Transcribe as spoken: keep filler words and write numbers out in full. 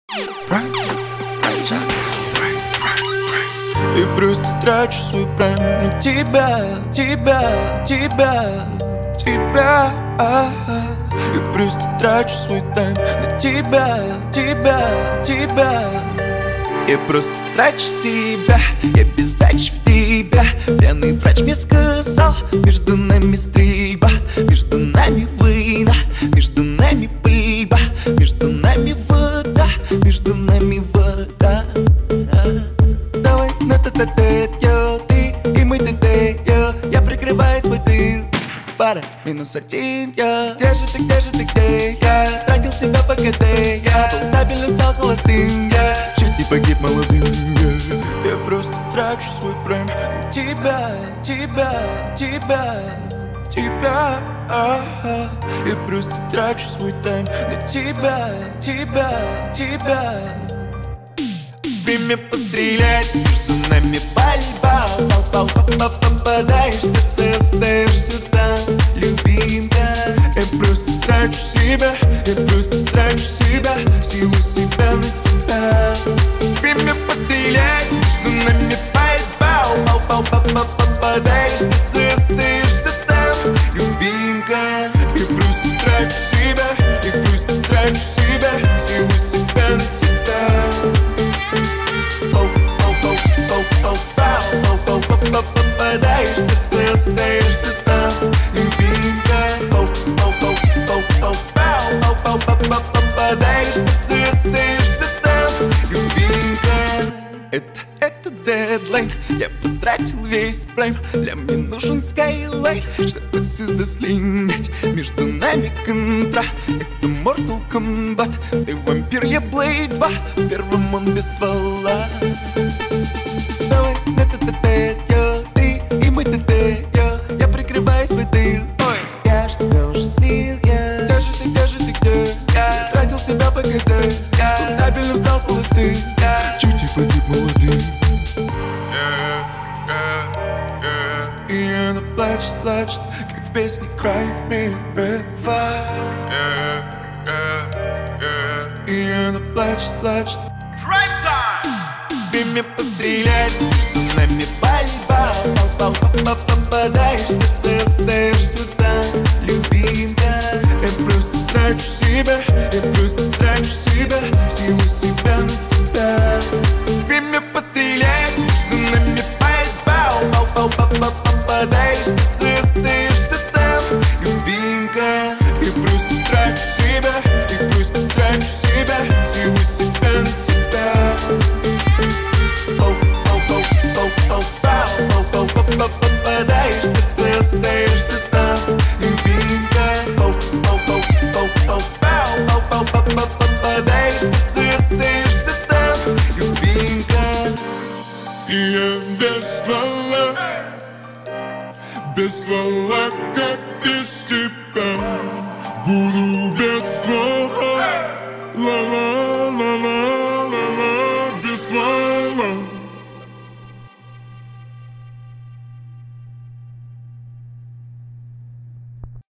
И просто трачу свой прайм на тебя, тебя, тебя, тебя. И просто трачу свой тайм на тебя, тебя, тебя. Я просто трачу себя, я без дачи в тебя. Пьяный врач мне сказал, между нами стрельба, между нами война, между нами пыльба, между нами вода, между нами вода. Давай на тет-а-тет, йо, ты и мы тет-тет, йо. Я прикрываю свой тыл, пара, минус один, я. Где же ты, где же ты, где я? Тратил себя по КД, я стабильно стал холостым, я чуть не погиб молодым, я. Я просто трачу свой прайм на тебя, тебя, тебя, тебя. Я просто трачу свой тайм на тебя, тебя, тебя. Время пострелять, между нами пальба. Попадаешь в сердце, остаешься там, любимка. Я просто трачу себя, я просто трачу себя, силу себя на тебя. Время пострелять, между нами пальба. Попадаешь в сердце, остаешься там, любимка. Я просто трачу себя, я просто трачу себя, силу себя на тебя. Попадаешь в сердце, остаешься там, любимка. Попадаешь в сердце, остаешься там, любимка. Это, это дедлайн, я потратил весь прайм. Для мне нужен скайлайн, чтобы отсюда слинять. Между нами контра, это Mortal Kombat. Ты вампир, я Блейд два, в первом он без ствола. Давай на тет-а-тет, йо, ты и мы тет-тет, йо. Я прикрываю свой тыл, ой, я ж тебя уже слил, я. Где же ты, где же ты, где? Я тратил себя по КД, я стабильно стал холостым, я чуть не погиб молодым. И она плачет, плачет, как в песне Cry Me River. И она плачет, плачет. Время пострелять, между нами пальба. Попадаешь в сердце, остаешься там, любимка. Я просто трачу себя, я просто трачу себя, силу себя на тебя. Время пострелять, между нами пальба. Попадаешь в сердце, остаешься там, любимка. Я просто трачу себя, я просто трачу себя, силу себя на тебя. Попадаешь в сердце, остаешься там, любимка. Попадаешь в сердце, остаешься там, любимка. И я без ствола, без ствола, как без тебя. Буду без ствола, ла-ла-ла-ла-ла-ла, без ствола.